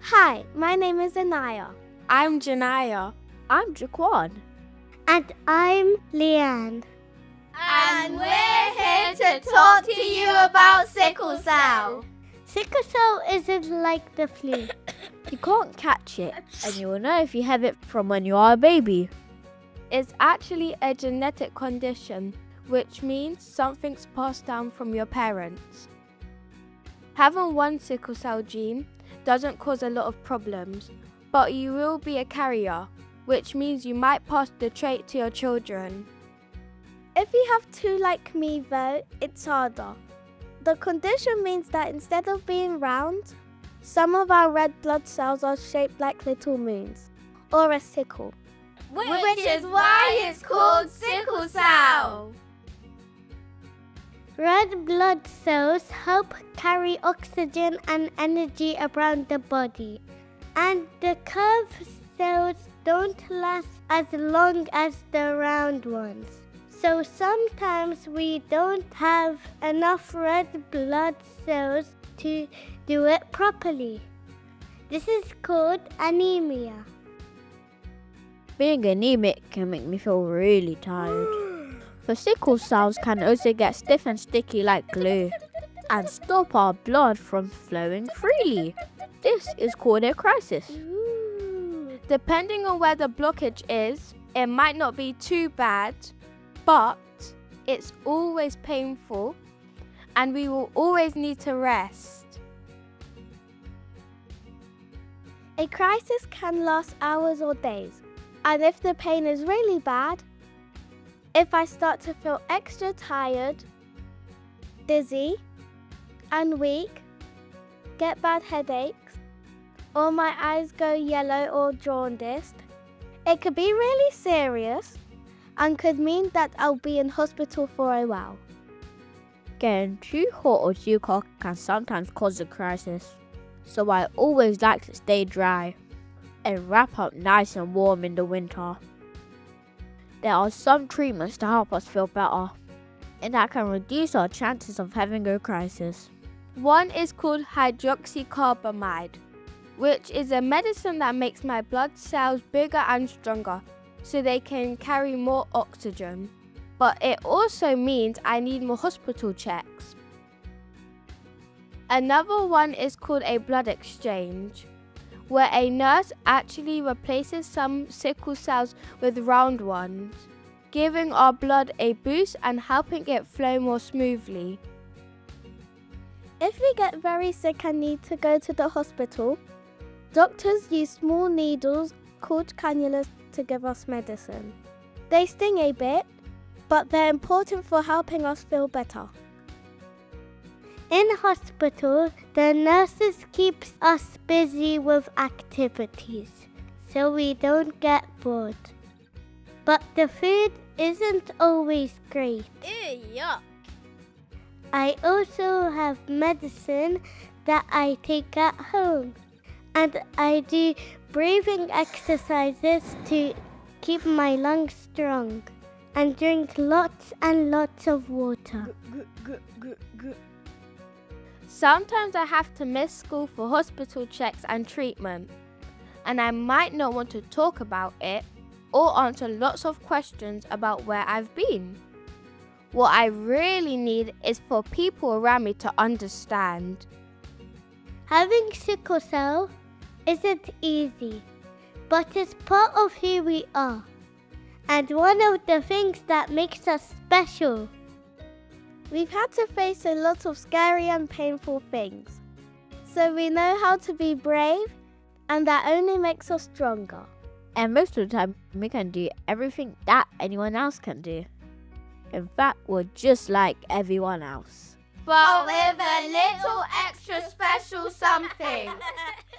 Hi, my name is Anaya. I'm Janaya. I'm Jaquan. And I'm Leanne. And we're here to talk to you about sickle cell. Sickle cell isn't like the flu. You can't catch it, and you will know if you have it from when you are a baby. It's actually a genetic condition, which means something's passed down from your parents. Having one sickle cell gene doesn't cause a lot of problems, but you will be a carrier, which means you might pass the trait to your children. If you have two like me though, it's harder. The condition means that instead of being round, some of our red blood cells are shaped like little moons, or a sickle. Which is why it's called sickle cell. Red blood cells help carry oxygen and energy around the body, and the curved cells don't last as long as the round ones. So sometimes we don't have enough red blood cells to do it properly. This is called anemia. Being anemic can make me feel really tired. For sickle cells can also get stiff and sticky like glue and stop our blood from flowing freely. This is called a crisis. Depending on where the blockage is, it might not be too bad, but it's always painful and we will always need to rest. A crisis can last hours or days, and if the pain is really bad, if I start to feel extra tired, dizzy, and weak, get bad headaches, or my eyes go yellow or jaundiced, it could be really serious and could mean that I'll be in hospital for a while. Getting too hot or too cold can sometimes cause a crisis, so I always like to stay dry and wrap up nice and warm in the winter. There are some treatments to help us feel better, and that can reduce our chances of having a crisis. One is called hydroxycarbamide, which is a medicine that makes my blood cells bigger and stronger so they can carry more oxygen. But it also means I need more hospital checks. Another one is called a blood exchange, where a nurse actually replaces some sickle cells with round ones, giving our blood a boost and helping it flow more smoothly. If we get very sick and need to go to the hospital, doctors use small needles called cannulas to give us medicine. They sting a bit, but they're important for helping us feel better. In hospital, the nurses keep us busy with activities, so we don't get bored. But the food isn't always great. Ew, yuck. I also have medicine that I take at home, and I do breathing exercises to keep my lungs strong, and drink lots and lots of water. Sometimes I have to miss school for hospital checks and treatment, and I might not want to talk about it or answer lots of questions about where I've been. What I really need is for people around me to understand. Having sickle cell isn't easy, but it's part of who we are, and one of the things that makes us special. We've had to face a lot of scary and painful things, so we know how to be brave, and that only makes us stronger. And most of the time, we can do everything that anyone else can do. In fact, we're just like everyone else. But with a little extra special something.